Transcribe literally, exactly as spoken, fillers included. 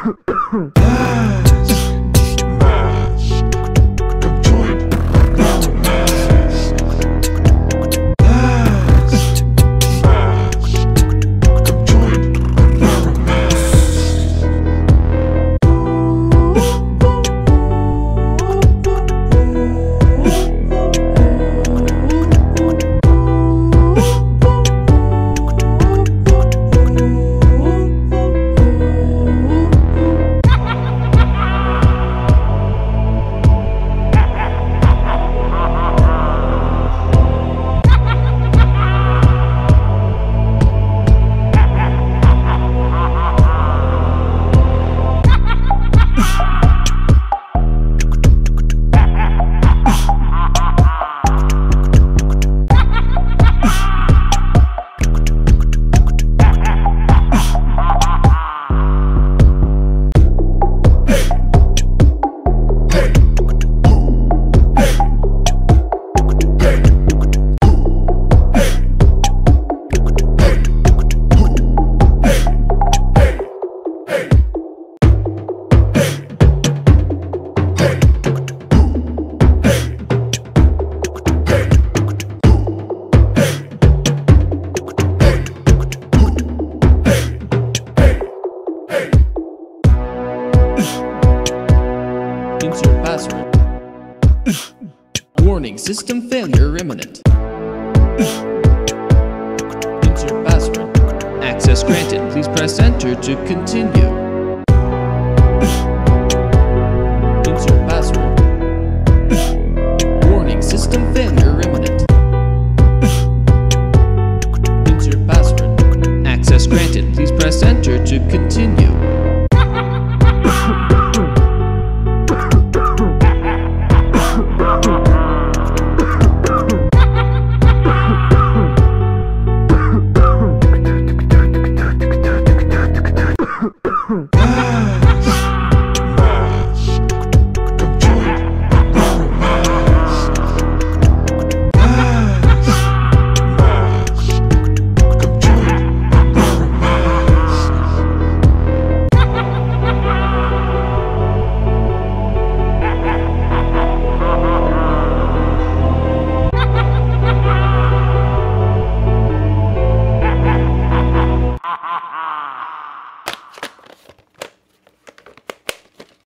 Insert password. Warning, system failure imminent. Insert password. Access granted. Please press enter to continue. Insert password. Warning, system failure imminent. Insert password. Access granted. Please press enter to continue. Ha ha ha!